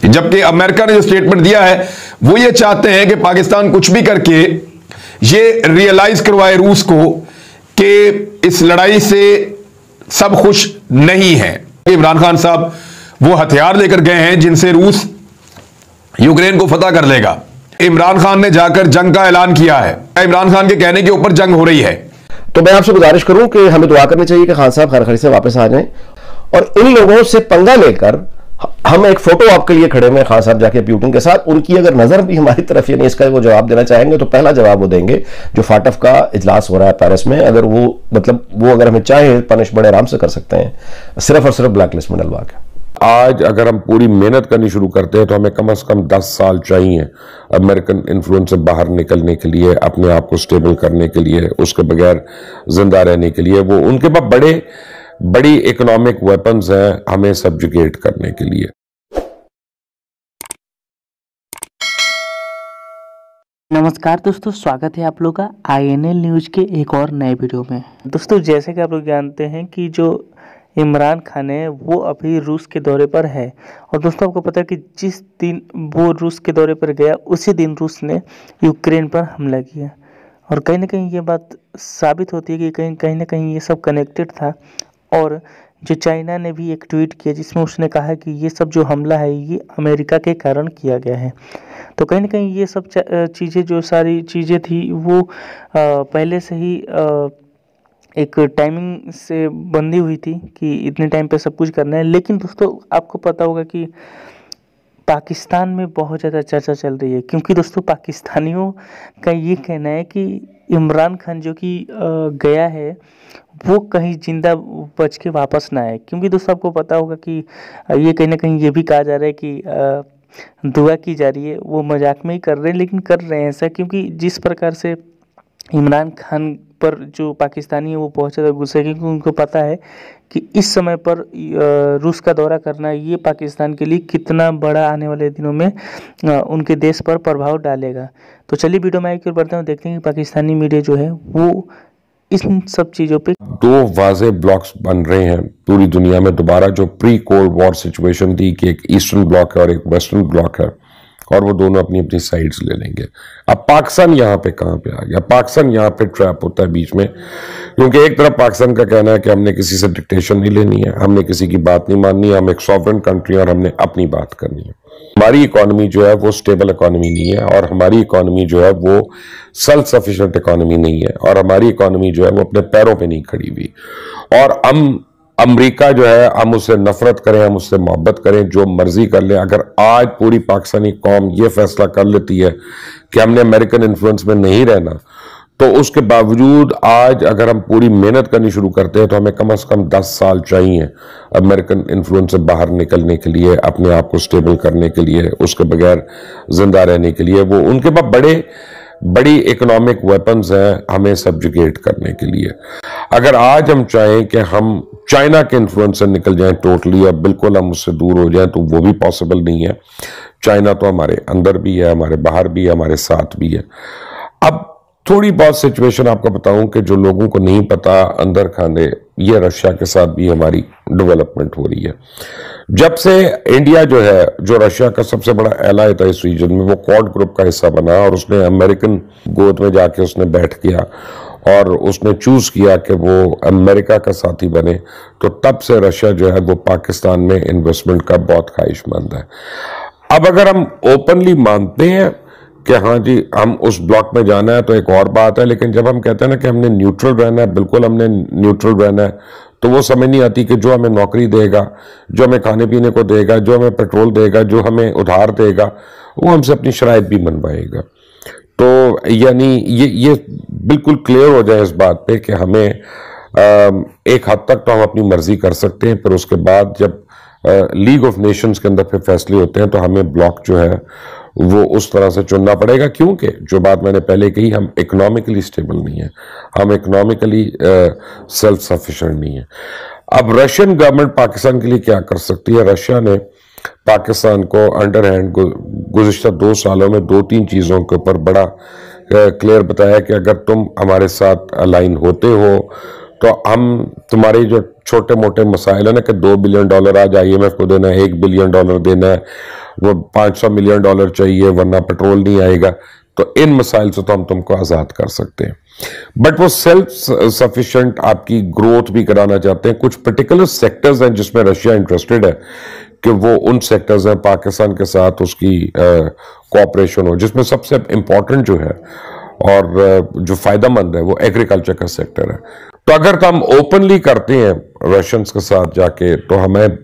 जबकि अमेरिका ने जो स्टेटमेंट दिया है वो ये चाहते हैं कि पाकिस्तान कुछ भी करके ये रियलाइज करवाए रूस को कि इस लड़ाई से सब खुश नहीं है। इमरान खान साहब वो हथियार लेकर गए हैं जिनसे रूस यूक्रेन को फतह कर लेगा। इमरान खान ने जाकर जंग का ऐलान किया है। इमरान खान के कहने के ऊपर जंग हो रही है। तो मैं आपसे गुजारिश करूं कि हमें दुआ करनी चाहिए कि खान साहब खैर से वापस आ जाएं और इन लोगों से पंगा लेकर हम एक फोटो आपके लिए खड़े हुए खान साहब जाके पुतिन के साथ, उनकी अगर नजर भी हमारी तरफ यानी इसका वो जवाब देना चाहेंगे तो पहला जवाब वो देंगे जो फाटफ का इजलास हो रहा है पेरिस में। अगर वो वो अगर हमें चाहे पनिश बड़े आराम से कर सकते हैं, सिर्फ और सिर्फ ब्लैक लिस्ट में डलवा के। आज अगर हम पूरी मेहनत करनी शुरू करते हैं तो हमें कम से कम 10 साल चाहिए अमेरिकन इन्फ्लुएंस से बाहर निकलने के लिए, अपने आप को स्टेबल करने के लिए, उसके बगैर जिंदा रहने के लिए। वो उनके पास बड़ी इकोनॉमिक वेपन्स हैं हमें सब्जुगेट करने के लिए। नमस्कार दोस्तों, स्वागत है आप लोग का INL न्यूज के एक और नए वीडियो में। दोस्तों जैसे कि आप लोग जानते हैं कि जो इमरान खान है वो अभी रूस के दौरे पर है और दोस्तों आपको पता है कि जिस दिन वो रूस के दौरे पर गया उसी दिन रूस ने यूक्रेन पर हमला किया और कहीं ना कहीं ये बात साबित होती है कि कहीं ना कहीं ये सब कनेक्टेड था। और जो चाइना ने भी एक ट्वीट किया जिसमें उसने कहा कि ये सब जो हमला है ये अमेरिका के कारण किया गया है। तो कहीं ना कहीं ये सब चीज़ें जो सारी चीज़ें थी वो पहले से ही एक टाइमिंग से बंधी हुई थी कि इतने टाइम पे सब कुछ करना है। लेकिन दोस्तों आपको पता होगा कि पाकिस्तान में बहुत ज़्यादा चर्चा चल रही है क्योंकि दोस्तों पाकिस्तानियों का ये कहना है कि इमरान खान जो कि गया है वो कहीं जिंदा बच के वापस ना आए। क्योंकि दोस्तों आपको पता होगा कि ये कहीं ना कहीं ये भी कहा जा रहा है कि दुआ की जा रही है, वो मजाक में ही कर रहे हैं लेकिन कर रहे हैं ऐसा क्योंकि जिस प्रकार से इमरान खान पर जो पाकिस्तानी है वो बहुत ज़्यादा गुस्से हैं क्योंकि उनको पता है कि इस समय पर रूस का दौरा करना ये पाकिस्तान के लिए कितना बड़ा आने वाले दिनों में उनके देश पर प्रभाव डालेगा। तो चलिए वीडियो में आगे बढ़ते हैं, देखते हैं कि पाकिस्तानी मीडिया जो है वो इन सब चीज़ों पे दो वाज़े ब्लॉक्स बन रहे हैं पूरी दुनिया में दोबारा। जो प्री कोल्ड वॉर सिचुएशन थी कि एक ईस्टर्न ब्लॉक है और एक वेस्टर्न ब्लॉक है और वो दोनों अपनी अपनी साइड्स ले लेंगे। अब पाकिस्तान यहाँ पे कहाँ पे आ गया? पाकिस्तान यहाँ पे ट्रैप होता है बीच में, क्योंकि एक तरफ पाकिस्तान का कहना है कि हमने किसी से डिक्टेशन नहीं लेनी है, हमने किसी की बात नहीं माननी है, हम एक सॉवरेन कंट्री और हमने अपनी बात करनी है। हमारी इकोनॉमी जो है वो स्टेबल इकोनॉमी नहीं है और हमारी इकोनॉमी जो है वो सेल्फ सफिशिएंट इकोनॉमी नहीं है और हमारी इकोनॉमी जो है वो अपने पैरों पे नहीं खड़ी हुई। और हम अमेरिका जो है हम उससे नफरत करें, हम उससे मोहब्बत करें, जो मर्जी कर ले, अगर आज पूरी पाकिस्तानी कौम ये फैसला कर लेती है कि हमने अमेरिकन इन्फ्लुएंस में नहीं रहना, तो उसके बावजूद आज अगर हम पूरी मेहनत करनी शुरू करते हैं तो हमें कम से कम 10 साल चाहिए अमेरिकन इन्फ्लुएंस से बाहर निकलने के लिए, अपने आप को स्टेबल करने के लिए, उसके बगैर जिंदा रहने के लिए। वो उनके पास बड़ी इकोनॉमिक वेपन्स हैं हमें सब्जुगेट करने के लिए। अगर आज हम चाहें कि हम चाइना के इन्फ्लुएंस से निकल जाएं टोटली और बिल्कुल हम उससे दूर हो जाएं तो वो भी पॉसिबल नहीं है। चाइना तो हमारे अंदर भी है, हमारे बाहर भी है, हमारे साथ भी है। अब थोड़ी बहुत सिचुएशन आपको बताऊं कि जो लोगों को नहीं पता अंदर खाने, ये रशिया के साथ भी हमारी डेवलपमेंट हो रही है। जब से इंडिया जो है, जो रशिया का सबसे बड़ा एलाय था इस रीजन में, वो क्वाड ग्रुप का हिस्सा बना और उसने अमेरिकन गोद में जाके उसने बैठ किया और उसने चूज किया कि वो अमेरिका का साथी बने, तो तब से रशिया जो है वो पाकिस्तान में इन्वेस्टमेंट का बहुत ख्वाहिशमंद है। अब अगर हम ओपनली मानते हैं कि हाँ जी हम उस ब्लॉक में जाना है तो एक और बात है, लेकिन जब हम कहते हैं ना कि हमने न्यूट्रल रहना है, बिल्कुल हमने न्यूट्रल रहना है, तो वो समझ नहीं आती कि जो हमें नौकरी देगा, जो हमें खाने पीने को देगा, जो हमें पेट्रोल देगा, जो हमें उधार देगा, वो हमसे अपनी शराइत भी मनवाएगा। तो यानी ये बिल्कुल क्लियर हो जाए इस बात पे कि हमें एक हद तक तो हम अपनी मर्जी कर सकते हैं, पर उसके बाद जब लीग ऑफ नेशंस के अंदर फिर फैसले होते हैं तो हमें ब्लॉक जो है वो उस तरह से चुनना पड़ेगा, क्योंकि जो बात मैंने पहले कही, हम इकोनॉमिकली स्टेबल नहीं है, हम इकोनॉमिकली सेल्फ सफिशिएंट नहीं है। अब रशियन गवर्नमेंट पाकिस्तान के लिए क्या कर सकती है? रशिया ने पाकिस्तान को अंडर हैंड गुज़िश्ता 2 सालों में 2-3 चीज़ों के ऊपर बड़ा क्लियर बताया कि अगर तुम हमारे साथ अलाइन होते हो तो हम तुम्हारे जो छोटे मोटे मसाइल है ना कि $2 बिलियन आज IMF को देना है, $1 बिलियन देना है, वो $500 मिलियन चाहिए वरना पेट्रोल नहीं आएगा, तो इन मसाइल से तो हम तुमको आजाद कर सकते हैं। बट वो सेल्फ सफिशिएंट आपकी ग्रोथ भी कराना चाहते हैं। कुछ पर्टिकुलर सेक्टर्स हैं जिसमें रशिया इंटरेस्टेड है कि वो उन सेक्टर्स हैं पाकिस्तान के साथ उसकी कोऑपरेशन हो, जिसमें सबसे इंपॉर्टेंट जो है और जो फायदेमंद है वो एग्रीकल्चर का सेक्टर है। तो अगर तो हम ओपनली करते हैं रशियंस के साथ जाके तो हमें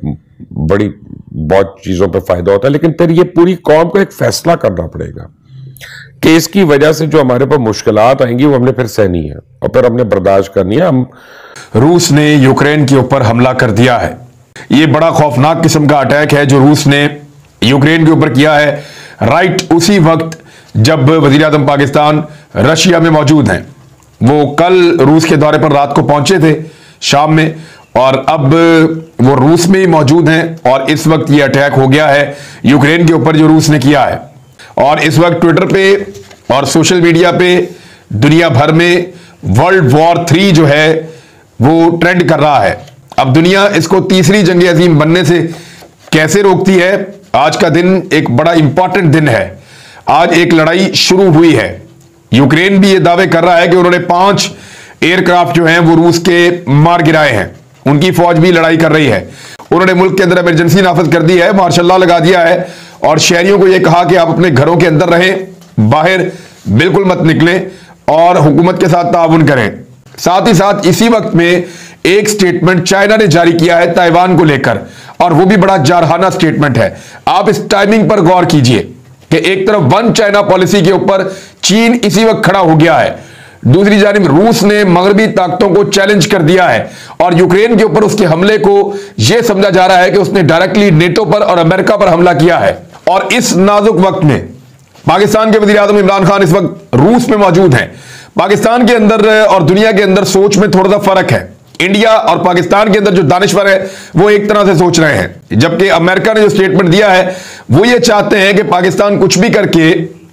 बहुत चीजों पे फायदा होता है, लेकिन फिर ये पूरी कौम को एक फैसला करना पड़ेगा कि इसकी वजह से जो हमारे पर मुश्किलात आएंगी वो हमने फिर सहनी है और फिर हमने बर्दाश्त करनी है। रूस ने यूक्रेन के ऊपर हमला कर दिया है। ये बड़ा खौफनाक किस्म का अटैक है जो रूस ने यूक्रेन के ऊपर किया है, राइट उसी वक्त जब वजीर आज़म पाकिस्तान रशिया में मौजूद हैं। वो कल रूस के दौरे पर रात को पहुंचे थे शाम में, और अब वो रूस में ही मौजूद हैं और इस वक्त ये अटैक हो गया है यूक्रेन के ऊपर जो रूस ने किया है। और इस वक्त ट्विटर पे और सोशल मीडिया पे दुनिया भर में वर्ल्ड वॉर 3 जो है वो ट्रेंड कर रहा है। अब दुनिया इसको तीसरी जंग अजीम बनने से कैसे रोकती है? आज का दिन एक बड़ा इंपॉर्टेंट दिन है। आज एक लड़ाई शुरू हुई है। यूक्रेन भी ये दावे कर रहा है कि उन्होंने 5 एयरक्राफ्ट जो हैं वो रूस के मार गिराए हैं। उनकी फौज भी लड़ाई कर रही है। उन्होंने मुल्क के अंदर इमरजेंसी नाफिज कर दी है, मार्शल लॉ लगा दिया है और शहरियों को यह कहा कि आप अपने घरों के अंदर रहें, बाहर बिल्कुल मत निकलें और हुकूमत के साथ ताउन करें। साथ ही साथ इसी वक्त में एक स्टेटमेंट चाइना ने जारी किया है ताइवान को लेकर, और वो भी बड़ा जारहाना स्टेटमेंट है। आप इस टाइमिंग पर गौर कीजिए कि एक तरफ वन चाइना पॉलिसी के ऊपर चीन इसी वक्त खड़ा हो गया है, दूसरी जानिब रूस ने मगरबी ताकतों को चैलेंज कर दिया है और यूक्रेन के ऊपर उसके हमले को यह समझा जा रहा है कि उसने डायरेक्टली नेटो पर और अमेरिका पर हमला किया है। और इस नाजुक वक्त में पाकिस्तान के वजीर आज़म इमरान खान इस वक्त रूस में मौजूद हैं। पाकिस्तान के अंदर और दुनिया के अंदर सोच में थोड़ा सा फर्क है। इंडिया और पाकिस्तान के अंदर जो दानिश्वर है वो एक तरह से सोच रहे हैं, जबकि अमेरिका ने जो स्टेटमेंट दिया है वो ये चाहते हैं कि पाकिस्तान कुछ भी करके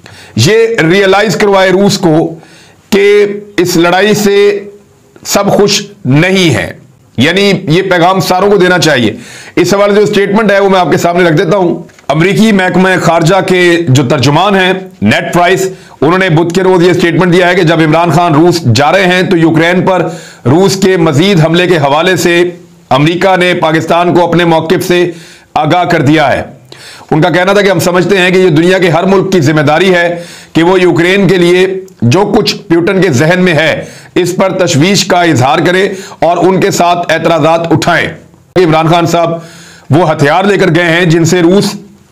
ये रियलाइज करवाए रूस को कि इस लड़ाई से सब खुश नहीं है। यानी ये पैगाम सारों को देना चाहिए। इस हवाले से जो स्टेटमेंट है वो मैं आपके सामने रख देता हूं। अमरीकी महकमा खारजा के जो तर्जुमान हैं नेट प्राइस, उन्होंने बुध के रोज ये स्टेटमेंट दिया है कि जब इमरान खान रूस जा रहे हैं तो यूक्रेन पर रूस के मजीद हमले के हवाले से अमरीका ने पाकिस्तान को अपने मौकिफ से आगाह कर दिया है। उनका कहना था कि हम समझते हैं कि ये दुनिया के हर मुल्क की जिम्मेदारी है कि वो यूक्रेन के लिए जो कुछ प्यूटन के जहन में है इस पर तशवीश का इजहार करें और उनके साथ एतराजात उठाएं। इमरान खान साहब वो हथियार लेकर गए हैं जिनसे रूस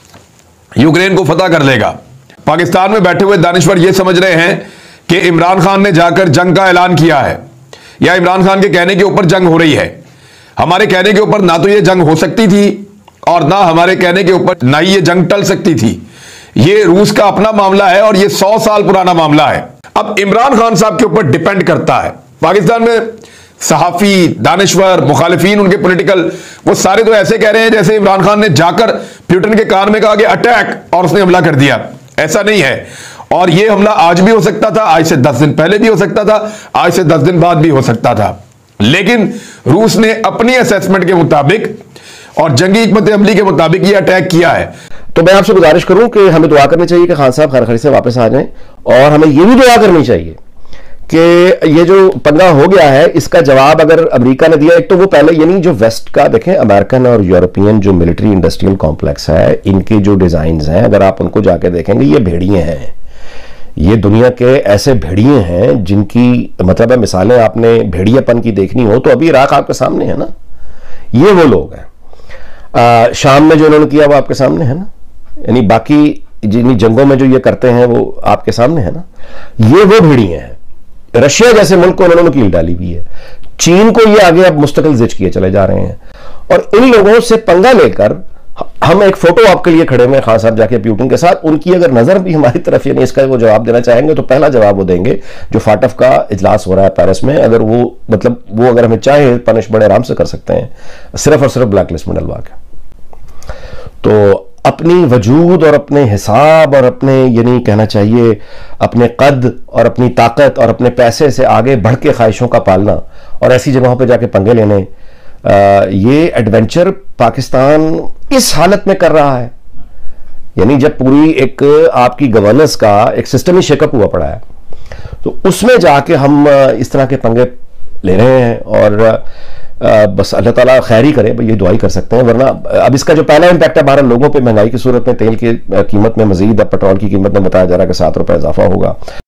यूक्रेन को फतह कर लेगा। पाकिस्तान में बैठे हुए दानिश्वर ये समझ रहे हैं कि इमरान खान ने जाकर जंग का ऐलान किया है या इमरान खान के कहने के ऊपर जंग हो रही है। हमारे कहने के ऊपर ना तो ये जंग हो सकती थी और ना हमारे कहने के ऊपर ना ही ये जंग टल सकती थी। ये रूस का अपना मामला है और ये 100 साल पुराना मामला है। अब इमरान खान साहब के ऊपर डिपेंड करता है। पाकिस्तान में सहाफी, दानिश्वर, मुखालिफिन, उनके पॉलिटिकल, वो सारे तो ऐसे कह रहे हैं जैसे इमरान खान ने जाकर प्यूटन के कान में कहा कि अटैक और उसने हमला कर दिया। ऐसा नहीं है। और ये हमला आज भी हो सकता था, आज से 10 दिन पहले भी हो सकता था, आज से 10 दिन बाद भी हो सकता था। लेकिन रूस ने अपनी असेसमेंट के मुताबिक और जंगी हिकमत अमली के मुताबिक ये अटैक किया है। तो मैं आपसे गुजारिश करूं कि हमें दुआ करनी चाहिए कि खान साहब खैर से वापस आ जाएं, और हमें यह भी दुआ करनी चाहिए कि ये जो पंगा हो गया है इसका जवाब अगर अमेरिका ने दिया, एक तो वो पहले यानी जो वेस्ट का देखें, अमेरिकन और यूरोपियन जो मिलिट्री इंडस्ट्रियल कॉम्प्लेक्स है, इनके जो डिजाइन हैं अगर आप उनको जाके देखेंगे ये भेड़िए हैं। ये दुनिया के ऐसे भेड़िए हैं जिनकी मतलब है, मिसालें आपने भेड़ियापन की देखनी हो तो अभी इराक आपके सामने है ना, ये वो लोग हैं। शाम में जो उन्होंने किया वो आपके सामने है ना, यानी बाकी जिन जंगों में जो ये करते हैं वो आपके सामने है ना, ये वो भेड़िए हैं। रशिया जैसे मुल्क को उन्होंने कील डाली हुई है। चीन को ये आगे अब मुस्तकिल जिच किए चले जा रहे हैं और इन लोगों से पंगा लेकर हम एक फोटो आपके लिए खड़े हुए खान साहब जाके प्यूटन के साथ, उनकी अगर नजर भी हमारी तरफ यानी इसका वो जवाब देना चाहेंगे तो पहला जवाब वो देंगे जो फाटफ का इजलास हो रहा है पेरिस में। अगर वो मतलब वो अगर हमें चाहे पनिश बड़े आराम से कर सकते हैं, सिर्फ और सिर्फ ब्लैक लिस्ट में डलवा के। तो अपनी वजूद और अपने हिसाब और अपने यानी कहना चाहिए अपने कद और अपनी ताकत और अपने पैसे से आगे बढ़ के ख्वाहिशों का पालना और ऐसी जगहों पे जाके पंगे लेने, ये एडवेंचर पाकिस्तान इस हालत में कर रहा है यानी जब पूरी एक आपकी गवर्नेंस का एक सिस्टम ही शेकअप हुआ पड़ा है, तो उसमें जाके हम इस तरह के पंगे ले रहे हैं। और बस अल्लाह ताला खैर ही करे, ये दुआ ही कर सकते हैं। वरना अब इसका जो पहला इम्पैक्ट है 12 लोगों पे, महंगाई की सूरत में तेल की कीमत में मजीद, अब पेट्रोल की कीमत में बताया जा रहा है कि 7 रुपए इजाफा होगा।